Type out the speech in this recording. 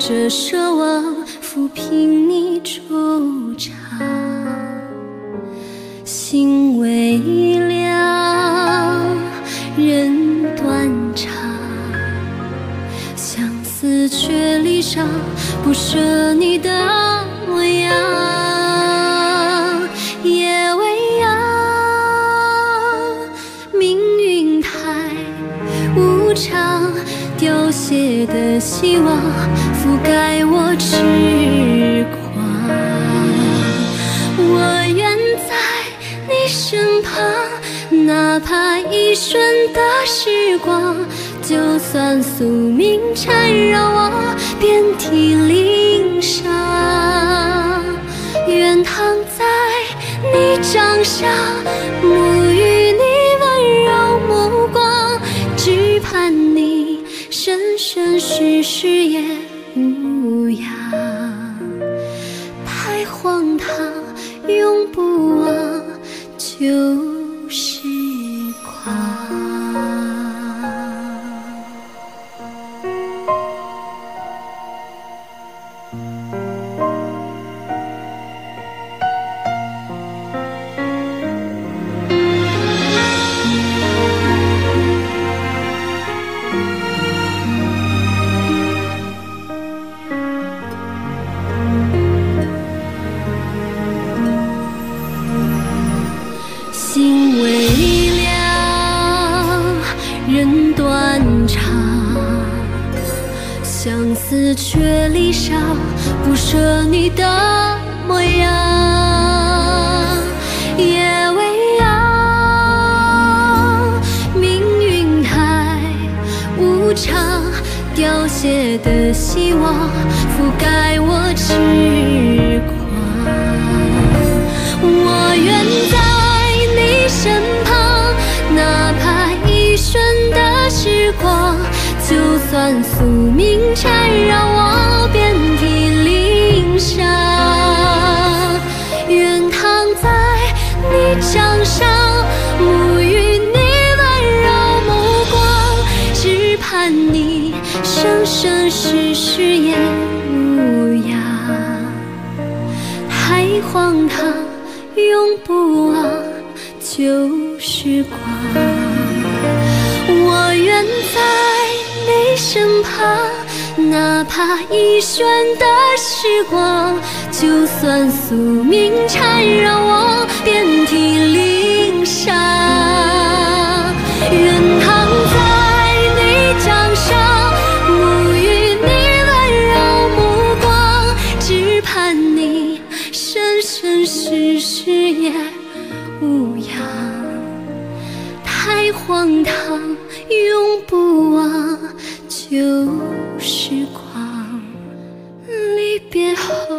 着奢望抚平你惆怅，心微凉，人断肠，相思却离殇，不舍你的模样。夜未央，命运太无常，凋谢的希望覆盖我痴狂。我愿在你身旁，哪怕一瞬的时光，就算宿命缠绕我遍体鳞伤。愿躺在你掌上，沐浴你温柔目光，只盼你生生世世也无恙。太荒唐，永不忘旧时光。心微凉，人断肠，相思却离殇，不舍你的模样。夜未央，命运太无常，凋谢的希望覆盖我痴狂。我愿在你身旁，哪怕一瞬的时光，就算宿命缠绕我遍体鳞伤。愿躺在你掌上，沐浴你温柔目光，只盼你生生世世也无恙。太荒唐，永不忘旧时光。我愿在你身旁，哪怕一瞬的时光，就算宿命缠绕我遍体鳞伤。愿躺在你掌上，沐浴你温柔目光，只盼你生生世世也无恙。太荒唐，永不忘旧时光。离别后